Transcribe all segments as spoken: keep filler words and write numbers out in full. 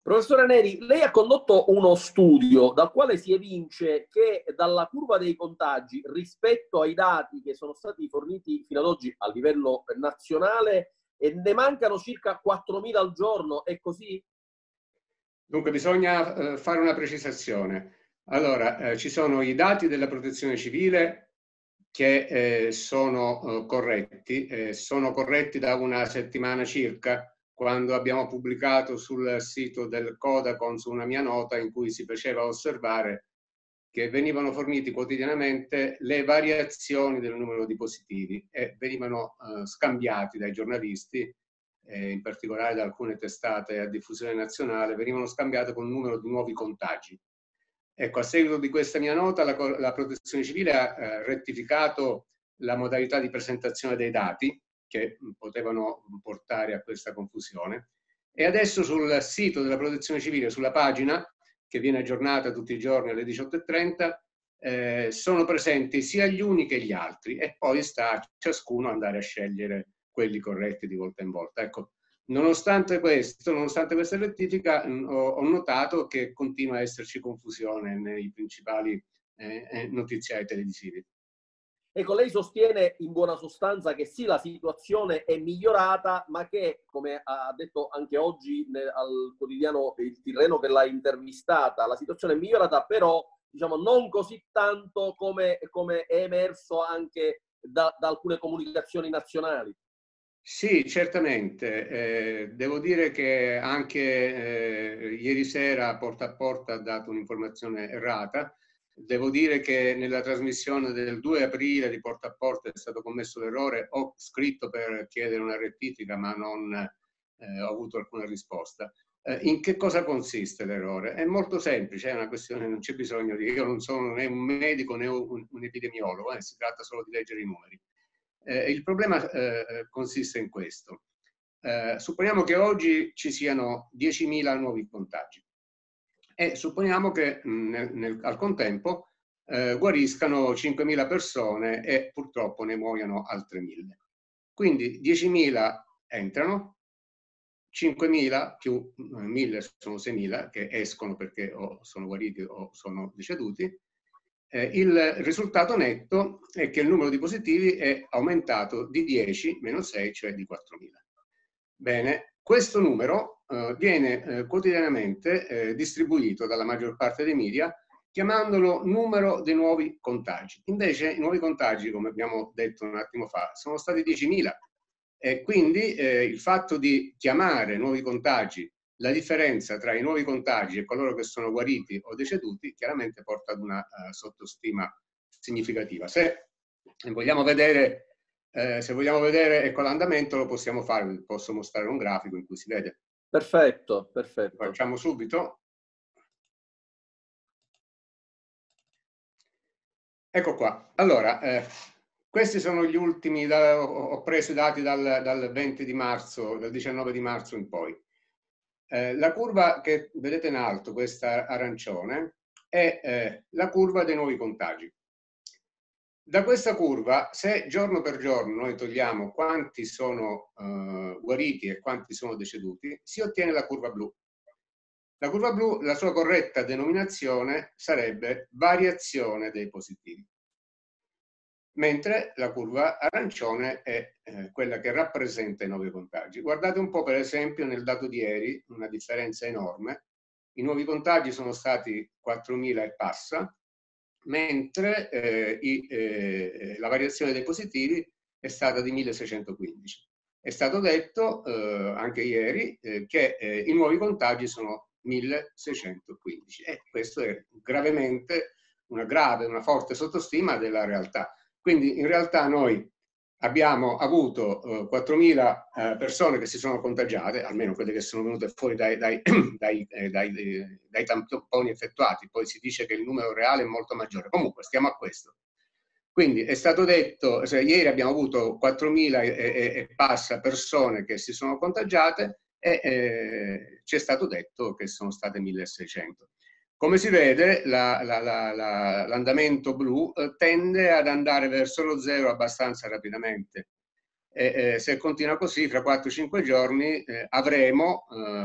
Professore Neri, lei ha condotto uno studio dal quale si evince che dalla curva dei contagi rispetto ai dati che sono stati forniti fino ad oggi a livello nazionale e ne mancano circa quattromila al giorno, è così? Dunque bisogna eh, fare una precisazione. Allora, eh, ci sono i dati della Protezione Civile che eh, sono eh, corretti, eh, sono corretti da una settimana circa, quando abbiamo pubblicato sul sito del Codacons una mia nota in cui si faceva osservare che venivano forniti quotidianamente le variazioni del numero di positivi e venivano eh, scambiati dai giornalisti, eh, in particolare da alcune testate a diffusione nazionale, venivano scambiate con il numero di nuovi contagi. Ecco, a seguito di questa mia nota, la, la Protezione Civile ha eh, rettificato la modalità di presentazione dei dati che potevano portare a questa confusione, e adesso sul sito della Protezione Civile, sulla pagina che viene aggiornata tutti i giorni alle diciotto e trenta, eh, sono presenti sia gli uni che gli altri, e poi sta a ciascuno andare a scegliere quelli corretti di volta in volta. Ecco, nonostante questo, nonostante questa rettifica, mh, ho, ho notato che continua a esserci confusione nei principali eh, notiziari televisivi. Ecco, lei sostiene in buona sostanza che sì, la situazione è migliorata, ma che, come ha detto anche oggi nel, al quotidiano Il Tirreno che l'ha intervistata, la situazione è migliorata, però diciamo non così tanto come, come è emerso anche da, da alcune comunicazioni nazionali. Sì, certamente. Eh, devo dire che anche eh, ieri sera Porta a Porta ha dato un'informazione errata. Devo dire che nella trasmissione del due aprile di Porta a Porta è stato commesso l'errore. Ho scritto per chiedere una rettifica, ma non eh, ho avuto alcuna risposta. Eh, in che cosa consiste l'errore? È molto semplice, è una questione, non c'è bisogno di... Io non sono né un medico né un, un epidemiologo, eh, si tratta solo di leggere i numeri. Eh, il problema eh, consiste in questo. Eh, supponiamo che oggi ci siano diecimila nuovi contagi e supponiamo che mh, nel, nel, al contempo eh, guariscano cinquemila persone e purtroppo ne muoiano altre mille. Quindi diecimila entrano, cinquemila più mille sono seimila che escono perché o sono guariti o sono deceduti. Eh, il risultato netto è che il numero di positivi è aumentato di dieci meno sei, cioè di quattromila. Bene, questo numero eh, viene eh, quotidianamente eh, distribuito dalla maggior parte dei media chiamandolo numero dei nuovi contagi. Invece i nuovi contagi, come abbiamo detto un attimo fa, sono stati diecimila. E quindi eh, il fatto di chiamare nuovi contagi la differenza tra i nuovi contagi e coloro che sono guariti o deceduti chiaramente porta ad una uh, sottostima significativa. Se vogliamo vedere, eh, se vogliamo vedere ecco, l'andamento, lo possiamo fare, posso mostrare un grafico in cui si vede. Perfetto, perfetto. Lo facciamo subito. Ecco qua. Allora, eh, questi sono gli ultimi, da, ho preso i dati dal, dal venti di marzo, dal diciannove di marzo in poi. Eh, la curva che vedete in alto, questa arancione, è eh, la curva dei nuovi contagi. Da questa curva, se giorno per giorno noi togliamo quanti sono eh, guariti e quanti sono deceduti, si ottiene la curva blu. La curva blu, la sua corretta denominazione sarebbe variazione dei positivi, mentre la curva arancione è eh, quella che rappresenta i nuovi contagi. Guardate un po' per esempio nel dato di ieri, una differenza enorme. I nuovi contagi sono stati quattromila e passa, mentre eh, i, eh, la variazione dei positivi è stata di milleseicentoquindici. È stato detto eh, anche ieri eh, che eh, i nuovi contagi sono milleseicentoquindici e questo è gravemente una grave, una forte sottostima della realtà. Quindi in realtà noi abbiamo avuto eh, quattromila eh, persone che si sono contagiate, almeno quelle che sono venute fuori dai, dai, dai, eh, dai, eh, dai tamponi effettuati, poi si dice che il numero reale è molto maggiore. Comunque stiamo a questo. Quindi è stato detto, cioè, ieri abbiamo avuto quattromila e, e, e passa persone che si sono contagiate e eh, ci è stato detto che sono state milleseicento. Come si vede, l'andamento blu eh, tende ad andare verso lo zero abbastanza rapidamente. E, eh, se continua così, fra quattro cinque giorni eh, avremo eh,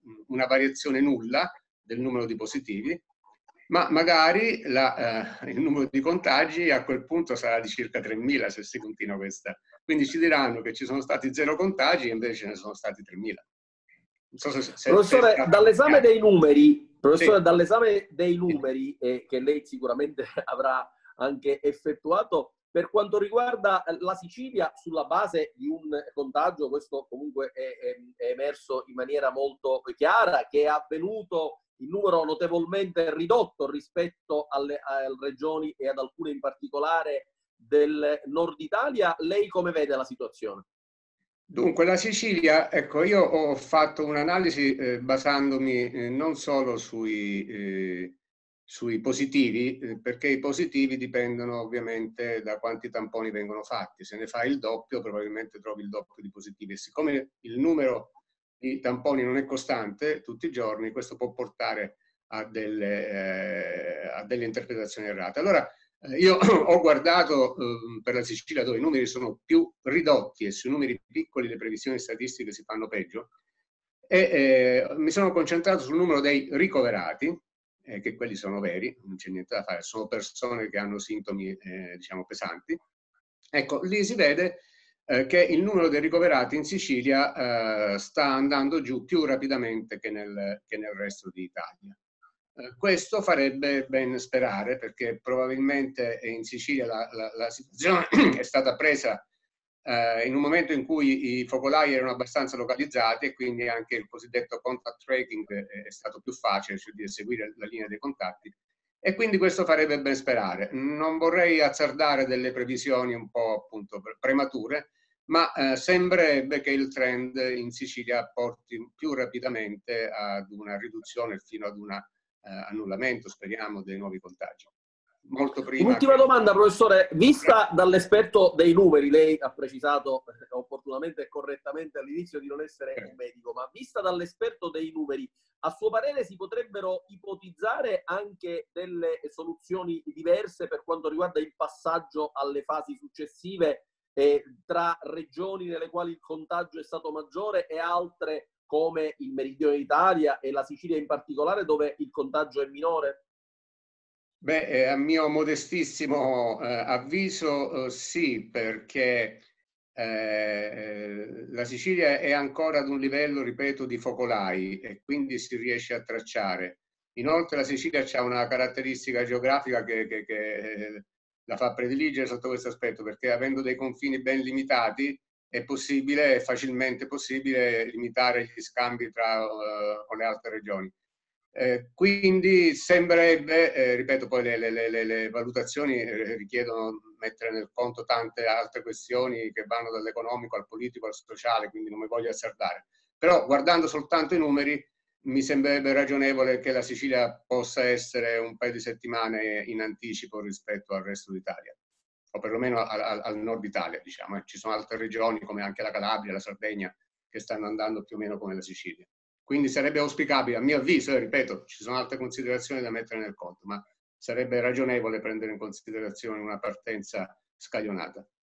una variazione nulla del numero di positivi, ma magari la, eh, il numero di contagi a quel punto sarà di circa tremila se si continua questa. Quindi ci diranno che ci sono stati zero contagi e invece ce ne sono stati tremila. Non so se, se, professore, se dall'esame dei numeri, professore, sì. dall'esame dei numeri eh, che lei sicuramente avrà anche effettuato, per quanto riguarda la Sicilia, sulla base di un contagio, questo comunque è, è, è emerso in maniera molto chiara, che è avvenuto in numero notevolmente ridotto rispetto alle, alle regioni e ad alcune in particolare del nord Italia. Lei come vede la situazione? Dunque, la Sicilia, ecco, io ho fatto un'analisi eh, basandomi eh, non solo sui, eh, sui positivi, eh, perché i positivi dipendono ovviamente da quanti tamponi vengono fatti. Se ne fa il doppio, probabilmente trovi il doppio di positivi. E siccome il numero di tamponi non è costante tutti i giorni, questo può portare a delle, eh, a delle interpretazioni errate. Allora, eh, io ho guardato eh, per la Sicilia, dove i numeri sono più ridotti e sui numeri piccoli le previsioni statistiche si fanno peggio, e eh, mi sono concentrato sul numero dei ricoverati, eh, che quelli sono veri, non c'è niente da fare, sono persone che hanno sintomi eh, diciamo pesanti. Ecco, lì si vede eh, che il numero dei ricoverati in Sicilia eh, sta andando giù più rapidamente che nel, che nel resto d'Italia. Eh, questo farebbe ben sperare, perché probabilmente in Sicilia la, la, la situazione è stata presa eh, in un momento in cui i focolai erano abbastanza localizzati e quindi anche il cosiddetto contact tracking è stato più facile, cioè di seguire la linea dei contatti. E quindi questo farebbe ben sperare. Non vorrei azzardare delle previsioni un po' appunto premature, ma eh, sembrerebbe che il trend in Sicilia porti più rapidamente ad una riduzione fino ad un eh, annullamento, speriamo, dei nuovi contagi. Molto prima. Un'ultima che... domanda, professore. Vista dall'esperto dei numeri, lei ha precisato eh, opportunamente e correttamente all'inizio di non essere un medico, ma vista dall'esperto dei numeri, a suo parere si potrebbero ipotizzare anche delle soluzioni diverse per quanto riguarda il passaggio alle fasi successive eh, tra regioni nelle quali il contagio è stato maggiore e altre come il meridione d'Italia e la Sicilia in particolare, dove il contagio è minore? Beh, eh, a mio modestissimo eh, avviso eh, sì, perché eh, la Sicilia è ancora ad un livello, ripeto, di focolai e quindi si riesce a tracciare. Inoltre la Sicilia ha una caratteristica geografica che, che, che la fa prediligere sotto questo aspetto, perché avendo dei confini ben limitati è possibile, è facilmente possibile limitare gli scambi tra uh, con le altre regioni. Eh, quindi sembrerebbe, eh, ripeto, poi le, le, le, le valutazioni eh, richiedono mettere nel conto tante altre questioni che vanno dall'economico al politico al sociale, quindi non mi voglio azzardare. Però guardando soltanto i numeri mi sembrerebbe ragionevole che la Sicilia possa essere un paio di settimane in anticipo rispetto al resto d'Italia, o perlomeno al, al, al nord Italia, diciamo. Ci sono altre regioni come anche la Calabria, la Sardegna, che stanno andando più o meno come la Sicilia. Quindi sarebbe auspicabile, a mio avviso, e ripeto, ci sono altre considerazioni da mettere nel conto, ma sarebbe ragionevole prendere in considerazione una partenza scaglionata.